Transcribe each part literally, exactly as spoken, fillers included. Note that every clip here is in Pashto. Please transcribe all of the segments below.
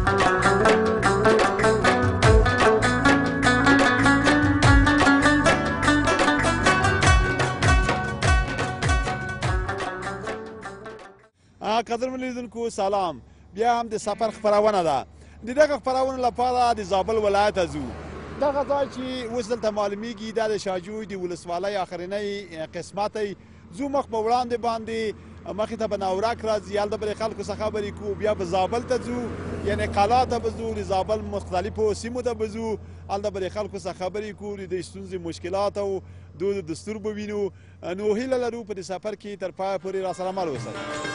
قدرمن لیدونکو سلام. بیا هم د سفر خپرونه ده. د دغه خپرونې لپاره د زابل ولایت ته ځو. دغه ځای چې اوس دلته معلومیږي دا د شاجوی د ولسوالۍ اخرنی قسمت دی. ځو مخ په وړاندې باندې مخې ته به ناورک راځي، هلته به د خلکو څخه خبرې کوو. بیا به زابل ته ځو، یعنې قلعه ته به ځو، د زابل مختلفو سیمو ته به ځو، هلته به د خلکو څخه خبرې کوو، د ستونزې مشکلات او دود دستور به وینو. نو هیله لرو په دې سفر کې تر پایه پورې راسره مل اوسئ.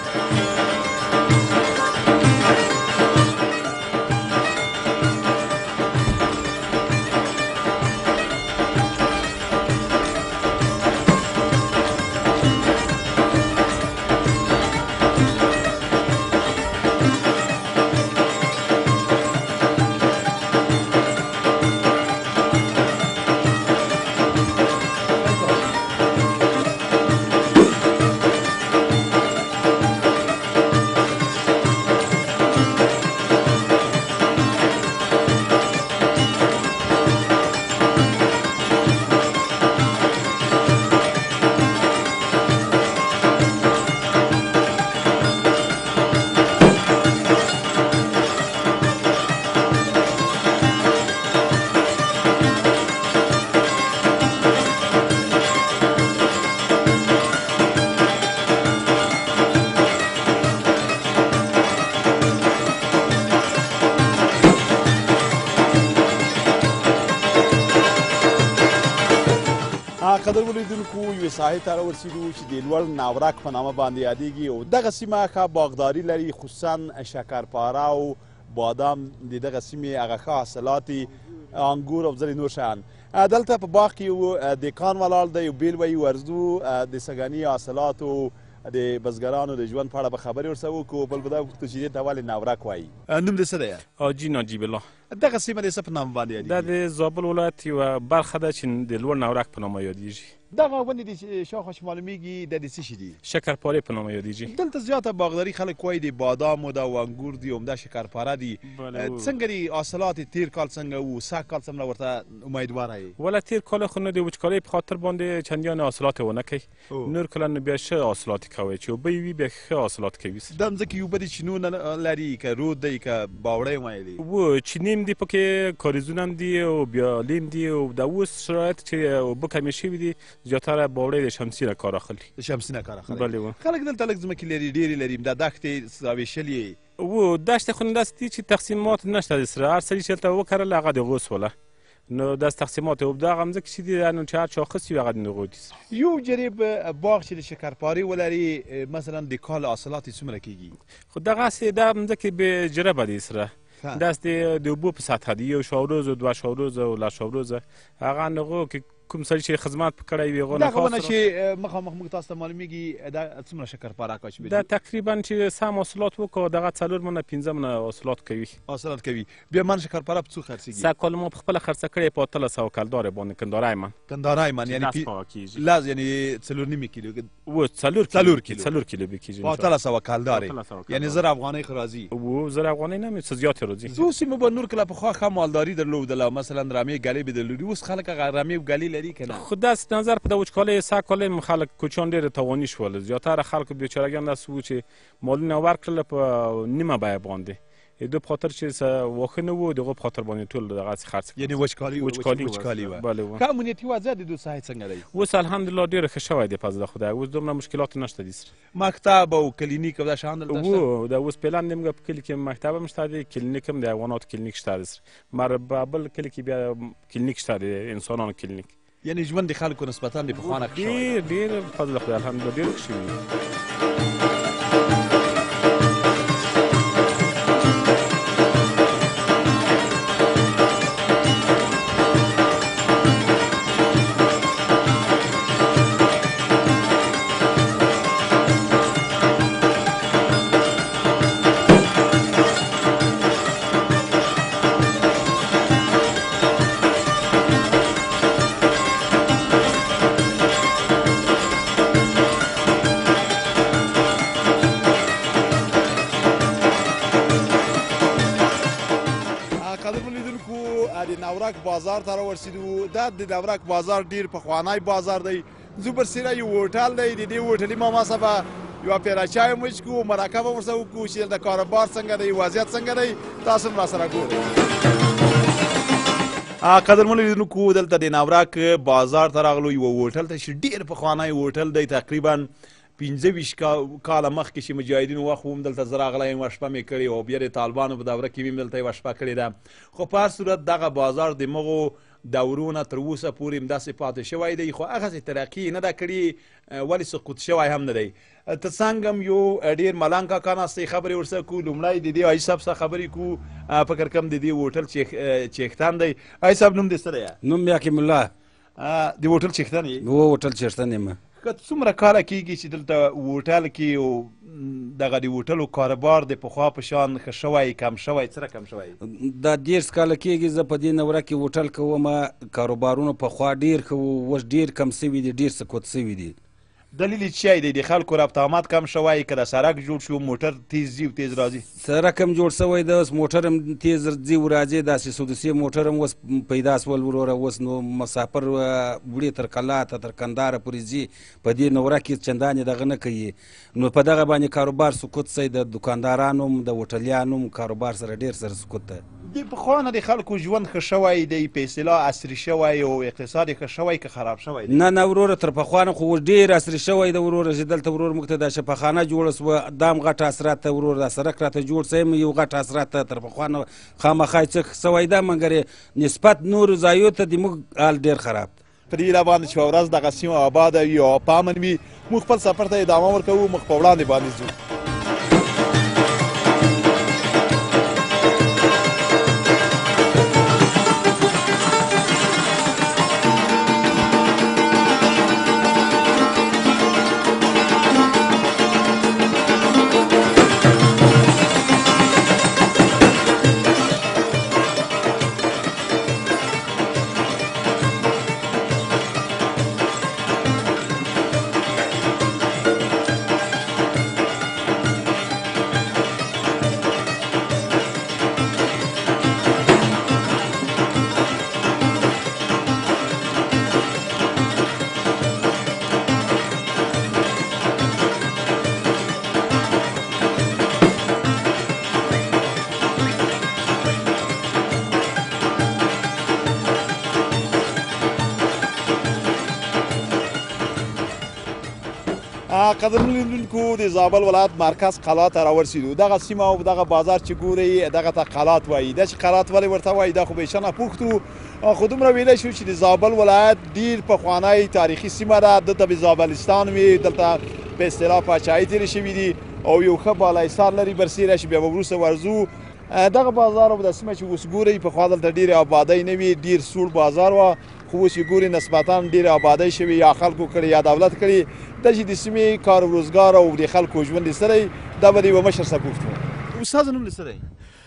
قدرمن لیدونکو یوې ساحې ته راورسېدو چې د لوړ ناورک په نامه باندې یادېږي او دغه سیمه ښه باغداري لري، خصوصا شکرپاره او بادام د دغه سیمې هغه ښه حاصلات دي، انګور او ځینې نور شیان. دلته په باغ کې یو دیکان ولاړ دی، یو بیل وایي ورځو د سږني حاصلاتو د بزګرانو د ژوند په اړه به خبرې ورسره وکړو. بل به دا وکړو چې دې ته ولې ناورک وایي. نوم دې څه دی؟ حاجي نجیب الله. دغه سیمه د څه په نامه باندې یادېږي؟ دا د زابل ولایت یوه برخه ده چې د لوړ ناورک په نامه یادېږي. دغه ونې د شاوخوا چې معلومیږي دا د څه شي دي؟ شکرپارې په نامه یادېږي. دلته زیاته باغداري خلک وایي د بادامو ده او انګور دي، عمده شکرپاره دي. څنګه دي حاصلات تیر کال څنګه وو؟ سږ کال څومره ورته امیدواره یې؟ وله تیر کال خو نو د وچکالۍ په خاطر باندې چندیان حاصلات یې ونه کوي. نور کله نو بیا ښه حاصلات یې کوی، چې اوبه یې وي بیا ښه حاصلات کوي. دا مځکې اوبه دي چې نور نه لري، که رود دی که باوړی وایي دي؟ و چیني هم دي پکې، کاریزونه هم دي او بیا لیم دي. او د اوس شرایط چې اوبه کمې شوي دي زیاتره باوړی د شمسي نه کار اخلي. د شمسي نه کار اخلي. بلې و خلک دلته لږ ځمکې لري، ډېرې لري، دا دښتې راویشلې و دښتې خو نو داسې دي چې تقسیمات نشته د سره، هر سړي چې هلته وکرله هغه د هغو سوله. نو داسې تقسیمات او دغه مځکې چې دي نو چې هر چا اخیستي وي هغه د هغو دي. یو جریب باغ چې د شکرپارې ولري مثلا د کال حاصلات یې څومره کېږي؟ خو دغسې دا مځکې بې جربه دي سره، داسې د اوبو په سطحه دي، یو شاوروزه دوه شاوروزه او لس شاوروزه. هغه هغو کې کوم سړي چې خدمات کړی وي هغو نه دغه ونه چې مخامخ موږ تاسو ته معلومیږي دا څومره شکرپاره کاش بي؟ دا تقریبا چې سم حاصلات وکړو دغه څلور منه پنځه منه حاصلات کوي. حاصلات کوي. بیا من شکرپاره په څو خرڅېږي؟ سږ کال ما پخپله خرڅه کړې په اتلس سوه کلدارې باندې کندارۍ من. کندارۍ من یعنې لاز یعنې څلور نیمې کیلو و څلور څلور کیلو څلور کیلو به کېږي. په اتلس سوه کلدارې یعنې زر افغانۍ خو راځي. و زر افغانۍ نه څه زیاتې راځي. څو سیمو به نور کله پخوا ښه مالداري درلودله، مثلا رمې ګلې به درلودي، اوس خلک هغه رمې ګلې لري که نه؟ نظر په د وچکالۍ سږ کال هم خلک کوچیان ډېر تاواني شول، زیاتره خلکو بیچارهګان داسې وو چې مالونه ورکړله په نیمه بیه باندې. د دوی په خاطر چې واښه نه وو د هغو په خاطر باندې ټول دغسې خرڅ کړل. یعنې وچکالي وچکالي وه. بلې وه. که امنیتي وضعیت د دوی ساحې څنګه دی؟ اوس الحمدلله ډېره ښه شوی دی فضل خدای، اوس دومره مشکلات نشته دي سره. مکتب او کلینیک او دا شیان دلته شته؟ و د اوس پلان دی موږ په کلي کې مکتب هم شته دی، کلینیک هم د حیواناتو کلینیک شته دی سره. مر په بل کلي کې بیا کلینیک شته دی، انسانانو کلینیک. یعنې ژوند د خلکو نسبتا د پخوا نه ښه شوی؟ ډېر ډېر فضل خدای الحمدلله ډېر ښه شوي. قدرمنو لیدونکو د نورک بازار ته راورسېدو. دا د نورک بازار ډېر پخوانی بازار دی. زه برسېره یو هوټل دی. د دې هوټلي ماما صاحبه یوه پیاله چای هم وڅښو، مرکه به ورسره وکړو چې دلته کاروبار څنګه دی، وضعیت څنګه دی، تاسو هم راسره ګورئ. قدرمنو لیدونکو دلته د نورک بازار ته راغلو، یوه هوټل ته چې ډېر پخوانی هوټل دی. تقریبا پنځه ویشت کاله مخکې چې مجاهدینو وخت هم دلته زه راغلی یم، یوه شپه مې کړې او بیا د طالبانو په دوره کې مې دلته یوه شپه کړې ده. خو په هر صورت دغه بازار د مغو دورو نه تر اوسه پورې همداسې پاتې شوی دی، خو هغسې ترقي نه ده کړې، ولې سقوط شوی هم نه دی. ته څنګه هم یو ډېر ملنګ کاکا ناستې خبرې ورسره کوو. لومړی د دې حاجي صاحب سره خبرې کوو، فکر کوم د دې هوټل چیښتن دی. حاجي صاحب نوم دې څه دی؟ نوم مې حکیم الله. د هوټل چیښتن یې؟ و هوټل چیښتن یم. که څومره کاله کېږي چې دلته هوټل کې دغه د هوټلو کاروبار د پخوا په شان ښه شوی، کم شوی، څه رقم شوی؟ دا دېرش کاله کېږي زه په دې نوره کې هوټل کوم. کاروبارونه پخوا ډېر ښه وو، اوس ډېر کم سوي دي، ډېر سقوط سوي دي. دلیل یې څه دی؟ د خلکو ربط آمد کم شوی، که د سړک جوړ شو موټر تیز ځي او تیز راځي؟ سړک هم جوړ شوی دی، اوس موټر هم تیز ځي او راځي. داسې سدوسي موټر هم اوس پیدا شول وروره. اوس نو مسافر وړي تر کلاته تر کندهاره پورې ځي، په دې نوره کې چندانې دغه نه کوي. نو په دغه باندې کاروبار سقوط شوی. د دوکاندارانو هم د هوټلیانو هم کاروبار سره ډېر سره سقوط دی. د پخوا نه د خلکو ژوند ښه شوی دی، په اصطلاح عصري شوی او اقتصاد یې ښه شوی که خراب شوی دی؟ نه نه وروره، تر پخوا نه خو اوس ډېر عصري شوی دی وروره. چې دلته وروره موږ ته دا شفاخانه جوړه شوه، دا هم غټ اثرات ته وروره. دا سړک راته جوړ شوی هم یو غټ اثرات ته تر پخوا نه خامخا څه شوی ده، مګر نسبت نورو ځایو ته د موږ حال ډېر خراب دی. په دې هیله باندې چې یوه ورځ دغه سیمه آباده وي او په امن وي، موږ خپل سفر ته ادامه ورکوو، مخ په وړاندې باندې ځو. قدرمنو لیدونکو د زابل ولایت مرکز قلات ته راورسېدو. دغه سیمه او دغه بازار چې ګورئ دغه ته قلات وایي. دا چې قلات ولې ورته وایي دا خو بېشانه پوښتو، خو دومره ویلی شو چې د زابل ولایت ډېر پخوانی تاریخي سیمه ده. دلته به زابلستان وي، دلته په اصطلاح پاچاهۍ تېرې شوي دي او یو ښه بالاحصار لري برسېره چې بیا به وروسته ورځو. دغه بازار او د سیمه چې اوس ګورئ پخوا دلته ډېرې آبادۍ نه وي، ډېر سوړ بازار وه، خو اوس یې ګورئ نسبتا ډېرې آبادۍ شوې، یا خلکو کړې یا دولت کړې. دا چې د سیمې کار و روزګار او د خلکو ژوند یې څه دی، دا به د یوه مشر څخه پوښتو. استاد نوم دې څه دی؟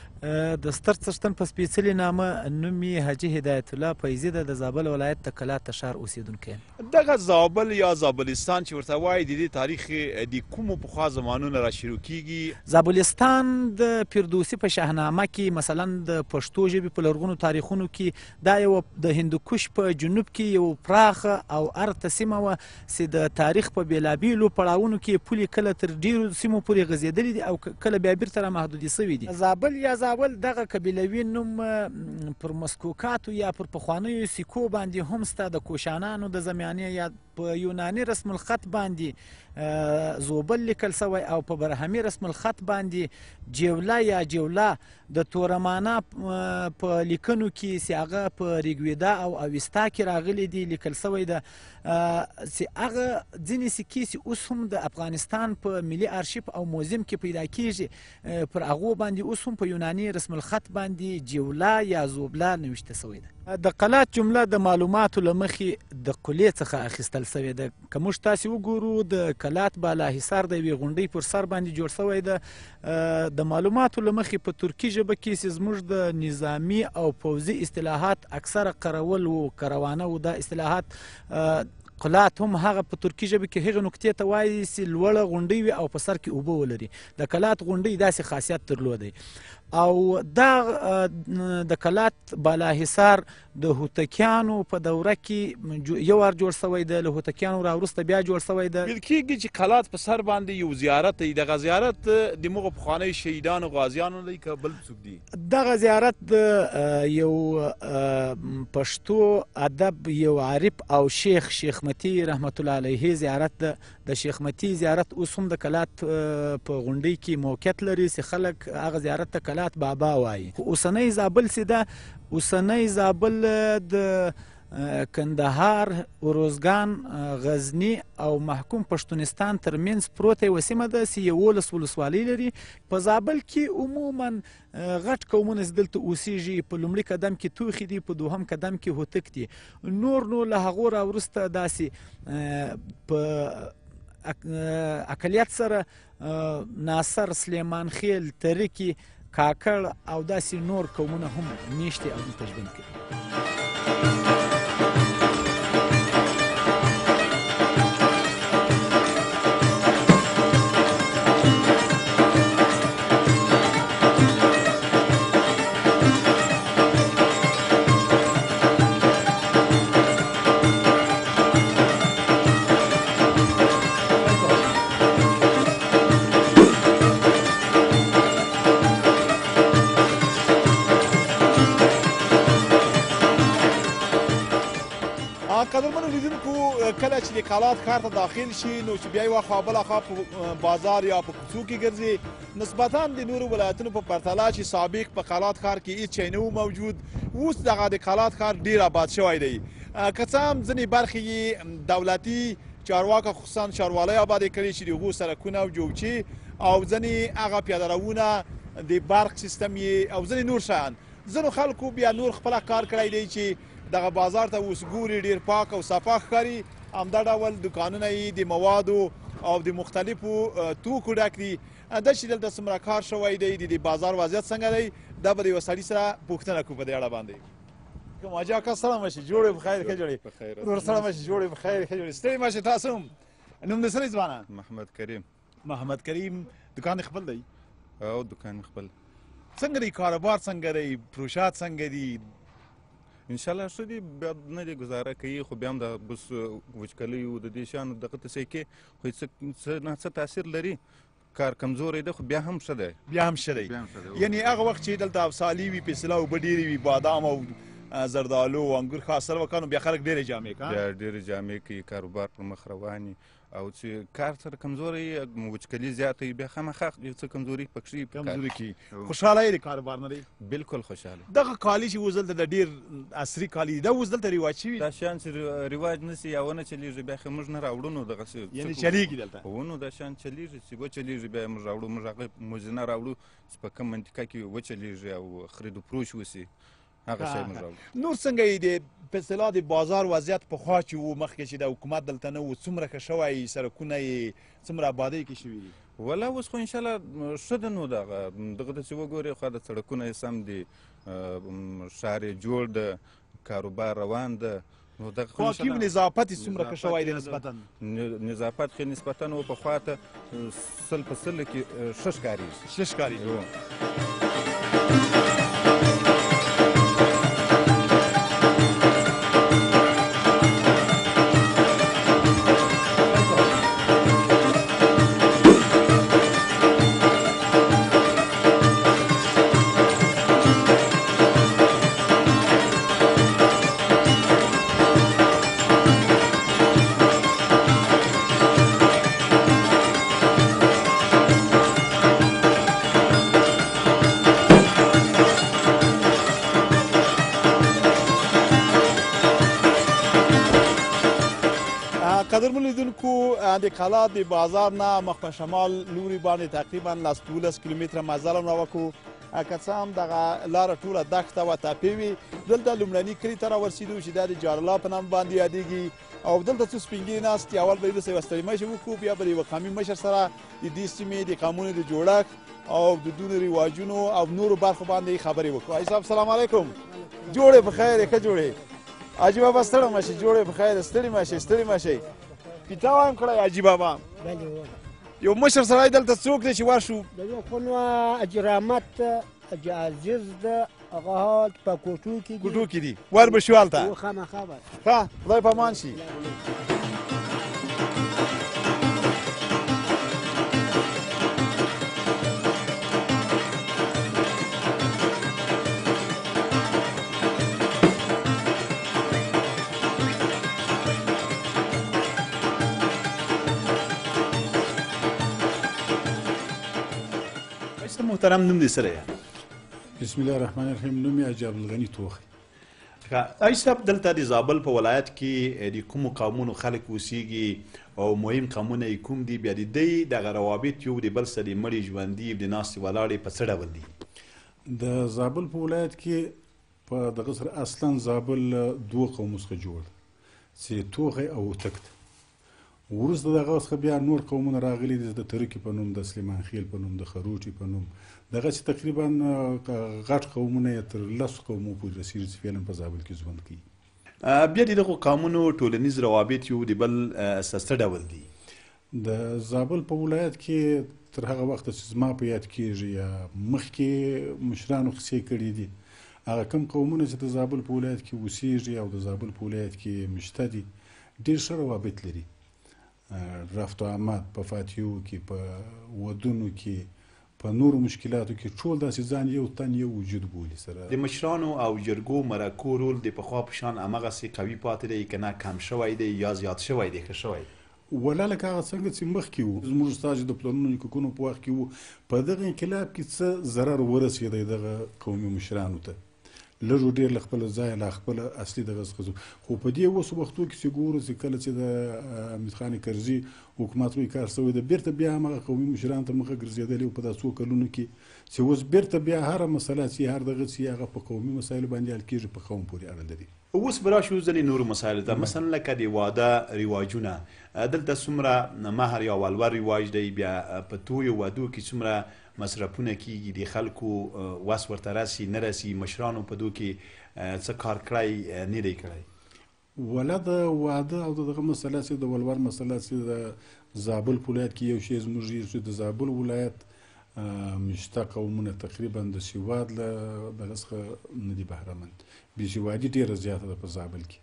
د ستر څښتن په سپېڅلي نامه نوم یې حاجي هدایت الله فیضي ده. د زابل ولایت د کلات ښار اوسېدونکی یم. دغه زابل یا زابلستان چې ورته وایي، د دې تاریخ د کومو پخوا زمانونو را شروع کېږي؟ زابلستان د فردوسي په شاهنامه کې مثلا د پښتو ژبې په لرغونو تاریخونو کې دا یو د هندوکش په جنوب کې یو پراخه او ارته سیمه وه چې د تاریخ په بېلابېلو پړاوونو کې پولې کله تر ډېرو سیمو پورې غځېدلې دي او کله بیا بیرته رامحدودې شوي دي. زابل یا زابل دغه قبیلوي نوم پر مسکوکاتو یا پر پخوانیو سیکو باندې هم شته. د کوشانانو د زمانې یا په یوناني رسم الخط باندې زوبل لیکل شوی او په برهمي رسم الخط باندې جیولا یا جیولا د تورمانا په لیکنو کې چې هغه په ریګویدا او اوستا کې راغلي دي لیکل شوی ده. چې هغه ځینې سکې چې اوس هم د افغانستان په ملي ارشیف او موزیم کې پیدا کېږي، پر هغو باندې اوس هم په یوناني رسم الخط باندې جیولا یا زوبلا نوشته شوی ده. د قلات جمله د معلوماتو له مخې د قلې څخه اخیستل شوې ده. که موږ تاسې وګورو د کلات بالاحصار د یوې غونډۍ پر سر باندې جوړ شوی ده. د معلوماتو له مخې په ترکي ژبه کې چې زموږ د نظامي او پوځي اصطلاحات اکثره قرول و کروانه و. دا اصطلاحات قلات هم هغه په ترکي ژبه کې هغه نقطې ته وایي چې لوړه غونډۍ وي او په سر کې اوبه ولري. د کلات غونډۍ داسې خاصیت درلودی او دا د کلات بالاحصار د هوتکیانو په دوره کې یو وار جوړ شوی دی، له هوتکیانو راوروسته بیا جوړ شوی دی. ویل کېږي چې کلات په سر باندې یو زیارت دی، دغه زیارت د مغو پخواني شهیدانو غازیانو دی که بل څوک دي؟ دغه زیارت د یو پښتو ادب یو عارف او شیخ شیخ متی رحمت الله علیه زیارت ده. د شیخ متی زیارت اوس هم د کلات په غونډۍ کې موقعیت لري چې خلک هغه زیارت ته کلات بابا وایي. خو اوسنی زابل چې ده، اوسنی زابل د کندهار، اروزګان، غزني او محکوم پښتونستان ترمنځ پروته یوه سیمه ده چې یولس ولسوالۍ لري. په زابل کې عموما غټ قومونه چې دلته اوسېږي په لومړي قدم کې توخي دي، په دوهم قدم کې هوتک دي. نور نو له هغو راوروسته داسې په اقلیت سره ناصر، سلیمان خیل، ترکی، کاکړ او داسې نور قومونه هم میشتي او دلته ژوند کوي. قدرمنو لیدونکو، کله چې د کلات ښار ته داخل شي نو چې بیا یوه خوا بله خوا په بازار یا په کوڅو کې ګرځي، نسبتا د نورو ولایتونو په پرتله چې سابق په کلات ښار کې هېڅ شی نه و موجود، اوس دغه د کلات ښار ډېر آباد شوی دی. که څه هم ځینې برخې یې دولتي چارواکو خصوصا ښاروالۍ آبادې کړي چې د هغو سړکونه او جوګچې او ځینې هغه پیاده روونه د برق سیستم یې او ځینې نور شیان. ځینو خلکو بیا نور خپله کار کړی دی چې دغه بازار ته اوس ګوري ډېر پاک او صفا ښکاري. همدا ډول دوکانونه یې د موادو او د مختلفو توکو ډک دي. دا چې دلته څومره کار شوی دی، د بازار وضعیت څنګه دی، دا به د یوه سړي سره پوښتنه کوو په دې اړه باندې. کوم حاجي اکا سلام ماشي، جوړ یې بخیر، ښه جوړې؟ ورور سلام ماشي، جوړ یې بخیر، ښه جوړې؟ ستړي ماشي تاسو هم. نوم دې څه دی ځوانه؟ محمد کریم. محمد کریم، دکان خپل دی؟ او دکان خپل. څنګه دی کاروبار، څنګه دی پروشات، څنګه دی؟ انشاءالله ښه دي، بیا نه دی ګزاره کوي، خو بیا هم د بس وچکلیو د دې شیانو دغه ته څه کې خو څه نه څه تاثیر لري. کار کمزوری دی خو بیا هم ښه دی. بیا هم ښه دی. یعنې هغه وخت چې دلته افسالي وي، فیصله اوبه ډېرې وي، بادام او زردالو او انګور خاص سره وکړو، بیا خلک ډېرې جامې کوي. بیا ډېرې جامې کوي، کاروبار پر مخ روان وي. او چې کار سره کمزوری وچکلي زیاته وي، بیا خامخا څه کمزوري پکې کمزوري کوي. خوشحاله یې د کاروبار نه دی؟ بالکل خوشحاله. دغه کالي چې اوس دلته د ډېر عصري کالي دا اوس دلته رواج شوي؟ دا شیان چې رواج نه سي یا ونه چلېږي بیا خو موږ نه راوړو نو دغسې یعنې چلېږي دلته؟ هو نو دا شیان چلېږي چې وچلېږي بیا موږ راوړو، موږ هغه موزینه راوړو چې په کوم منطقه کې وچلېږي او خرید و فروش وسي، هغه شی موږ راوړو. نور څنګه یې د په اصطلاح د بازار وضعیت پخوا چې و، مخکې چې د حکومت دلته نه و، څومره ښه شوی، سړکونه یې څومره آبادۍ کې شوي دي؟ والله اوس خو انشاءالله ښه ده. نو دغه دغه ته چې وګورې خو د سړکونه یې سم دي، ښار یې جوړ ده، کاروبار روان ده. نو دغه خو حقیب نظافت یې څومره ښه شوی دی نسبتا؟ نظافت ښه نسبتا و پخوا ته سل په سل کې ښه ښکارېږي. ښه ښکارېږي. قدرمنو لیدونکو، د کلات د بازار نه مخ په شمال لوري باندې تقریبا لس دولس کیلومتره مزل هم راوکړو. که څه هم دغه لاره ټوله دښته وه، تپې وي. دلته لومړني کلي ته راورسېدو چې دا د جارلا په نام باندې یادېږي، او دلته څو سپین ږیري ناست دي. اول به یې دلته یوه ستړي مشي وکړو، بیا به د یوه قومي مشر سره د دې سیمې د قومونو د جوړښت او د دودونو رواجونو او نورو برخو باندې خبرې وکړو. حاجي صاحب سلام علیکم. جوړې په خیر یې، ښه جوړې؟ حاجي بابا ستړی مشي، جوړې په خیر، ستړي مشي، ستړي مشي. پیتا وایم کړی حاجي بابا؟ بله. یو مشر سړی دلته څوک دی چې ورشو؟ دغه خو نو حاجي رحمت عزیز ده هغه ها په کوټو کې دي کوټو کې دي ور به شو هلته او خامخا به ښه خدای په امان شي محترم نوم دې سره بسم الله الرحمن الرحیم نوم یې حاجي عبدالغني توخی. حاجي صاحب دلته د زابل په ولایت کې د کومو قومونو خلک اوسیږي او مهم قومونه یې کوم دي؟ بیا د دوی دغه روابط یو د بل سره د مړي ژوندي د ناستې ولاړې په څه ډول دي؟ د زابل په ولایت کې په دغه سره اصلا زابل دوه قومو څخه جوړ چې توخی او تکت. وروسته دغه څخه بیا نور قومونه راغلي دي، د ترکي په نوم، د سلیمان خیل په نوم، د خروټي په نوم، دغه چې تقریبا غټ قومونه یې تر لسو قومو پورې رسېږي چې فعلا په زابل کې ژوند کوي. بیا د دغو قومونو ټولنیز روابط یو د بل څه ډول دي؟ د زابل په ولایت کې تر هغه وخته چې زما په یاد کېږي یا مخکې مشرانو قصې کړي دي، هغه کوم قومونه چې د زابل په ولایت کې اوسېږي او د زابل په ولایت کې مشته دي ډېر ښه روابط لري. رفت و آمد په فاتحو کې، په ودونو کې، په نورو مشکلاتو کې ټول داسې ځان یو تن یو وجود بولي سره. د مشرانو او جرګو مرکو رول د پخوا په شان همغسې قوي پاتې دی که نه کم شوی دی یا زیات شوی دی ښه شوی؟ ولا لکه هغه څنګه چې مخکې وو زموږ ستاسو د پلانونو نیکونو په وخت کې وو، په دغه انقلاب کې څه ضرر ورسېدی دغه قومي مشرانو ته، لږ و ډېر له خپله ځایه لا خپله اصلي دغه څخه ځو. خو په دې اوسو وختو کې چې ګورو چې کله چې د حمید خان کرزي حکومت وی کار شوی ده، بیرته بیا همغه قومي مشران تر مخه ګرځېدلي وو په دا څو کلونو کې چې اوس بیرته بیا هره مسله چې هر دغه چې هغه په قومي مسایلو باندې حل کېږي، په قوم پورې اړه لري. اوس به راشو ځینې نورو مسایلو ته، مثلا لکه د واده رواجونه، دلته څومره مهر یا ولور رواج دی، بیا په تویو وادو کې څومره مصرفونه کېږي، د خلکو وس ورته رسي نه رسي، مشرانو په دو کې څه کار کړی نه دی کړی؟ ولا د واده او دغه مسله چې د ولور مسله چې د زابل په ولایت کې یو شی زموږ چې د زابل ولایت مشته قومونه تقریبا د سواد له دغه څخه نه دي بهرهمند، بې سوادي ډېره زیاته ده په زابل کې.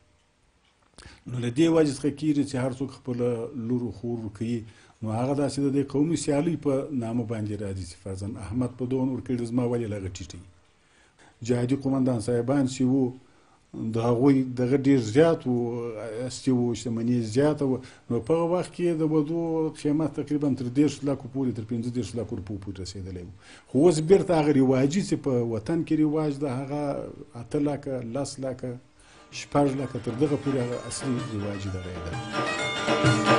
نو له دې وجې څخه کېږي چې هر څوک خپله لور و خور کوي، نو هغه داسې د دې قومي سیالۍ په نامه باندې راځي چې فرضاً احمد په دون ورکړي زما ولې له هغه ټیټوي. جهادي قومندان صاحبان چې وو د هغوی دغه ډېر زیات وو، استي وو، شتمني زیاته وه، نو په هغه وخت کې د ودو قیمت تقریبا تر دېرش لاکو پورې تر پنځه دېرش لاکو روپیو پورې رسېدلی وو. خو اوس بېرته هغه رواجي چې په وطن کې رواج ده هغه اته لاکه، لس لاکه، شپږ لاکه تر دغه پورې هغه اصلي رواجي دغه یې ده.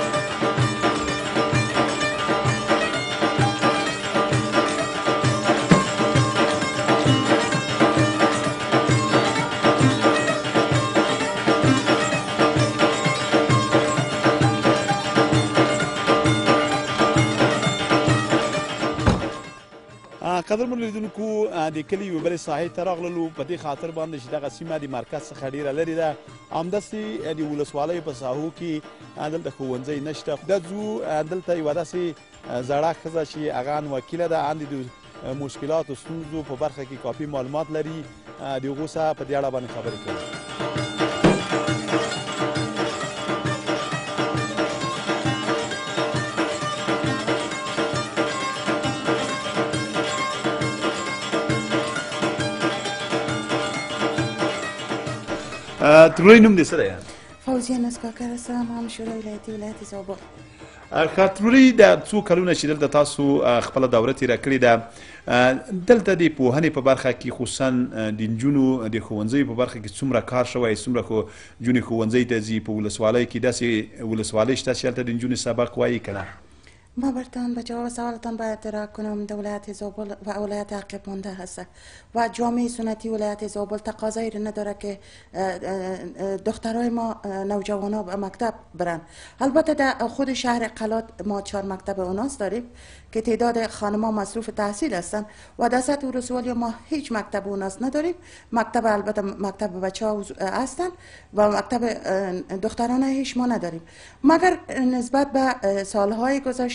قدرمنو لیدونکو د کلي یوې بلې ساحې ته راغللو په دې خاطر باندې چې دغه سیمه د مرکز څخه ډېره لرې ده، همداسې د ولسوالیو په ساحو کې دلته ښوونځی نشته. دا ځو دلته یوه داسې زړه ښځه چې هغه ان وکیله ده، ان د مشکلاتو ستونزو په برخه کې کافي معلومات لري، د هغو څخه په دې اړه باندې خبرې کوي. تروري نوم دې څه دی؟ فوزیه نسکاکر هستم، هم شورای ولایتي ولایت زابل. ښه تروري د څو کلونه چې دلته تاسو خپله دوره تېره کړې ده، دلته د پوهنې په برخه کې خصوصا د نجونو د ښوونځیو په برخه کې څومره کار شوی، څومره خو نجونې ښوونځي ته ځي؟ په ولسوالیو کې داسې ولسوالۍ شته چې هلته د نجونې سبق وایي که نه؟ ما برتان به جواب سوالتان باید ادراک کنم دولت زابل و ولایت عقب مانده هست و جامعه سنتی ولایت زابل تقاضایی را نداره که دخترای ما نوجوانا به مکتب برن. البته در خود شهر قلات ما چهار مکتب اوناس داریم که تعداد خانم‌ها مصروف تحصیل هستند و در سطح ولسوالی ما هیچ مکتب اوناس نداریم. مکتب البته مکتب بچه‌ها هستند و مکتب دخترانه هیچ ما نداریم، مگر نسبت به سالهای گذشته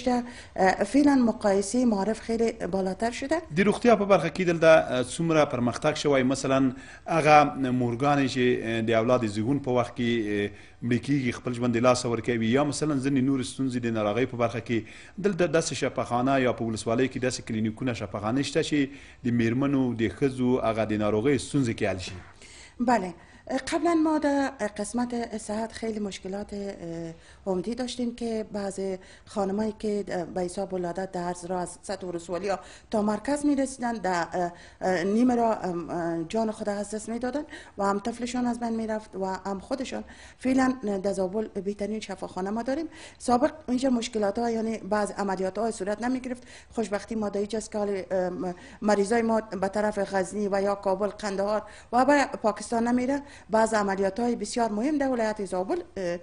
گذشته فعلا مقایسه معارف خیلی بالاتر شده. د روغتیا په برخه کې دلته څومره پرمختګ شوی؟ مثلا هغه مورګانې چې د اولاد زیږون په وخت کې مړه کېږي خپل ژوند د لاسه ورکوي، یا مثلا ځینې نورې ستونزې د ناروغۍ په برخه کې دلته داسې شفاخانه یا په ولسوالۍ کې داسې کلینیکونه شفاخانه شته چې د میرمنو د ښځو هغه د ناروغۍ ستونزې کې حل شي؟ بله، قبلا ما در قسمت صحت خیلی مشکلات عمدی داشتیم که بعضی خانمایی که به حساب ولادت در عرض را از سطح ولسوالی ها تا مرکز می رسیدن، در نیمه را جان خود از دست می دادن و هم طفلشان از بین می رفت و هم خودشان. فعلا در زابل بهترین شفاخانه ما داریم. سابق اینجا مشکلات ها یعنی بعض عملیات های صورت نمی گرفت. خوشبختی ما در اینجاست که مریضای ما به طرف غزنی و یا کابل، قندهار و به پاکستان نمیره. بعض عملیات های بسیار مهم در ولایت زابل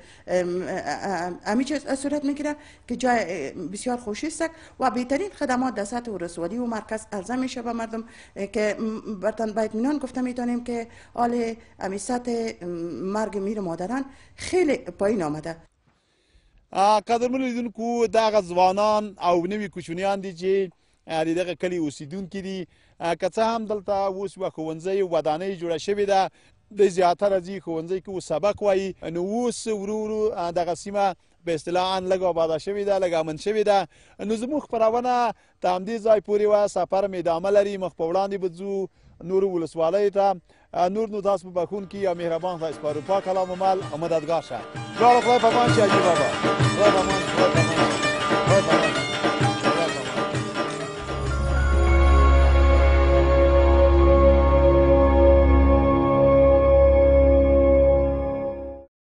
همیشه صورت میگیره که جای بسیار خوشی است و بهترین خدمات در سطح ولسوالی و مرکز عرضه میشه به مردم که برتن به اطمینان گفته میتونیم که حال امی سطح مرگ میر مادران خیلی پایین آمده. قدرمنو لیدونکو، دغه ځوانان او نوي کوچنیان دي چې د دغه کلي اوسیدونکي دي. که څه هم دلته اوس یوه ښوونځی ودانۍ جوړه شوې ده، د زیاتره ځي ښوونځي کې اوس سبق وایي، نو اوس ورو ورو دغه سیمه به اصطلاحا لږ آباده شوې ده، لږ امن شوې ده. نو زموږ خپرونه تر همدې ځای پورې وه. سفر مې ادامه لري، مخ په وړاندې به ځو نورو ولسوالیو ته. نور نو تاسو په بخښونکي یا مهربان خدای سپارو. پاک الله مو مل او مددګار شه. لاړه خدای په امان چې عجیبه به. خدای په امان.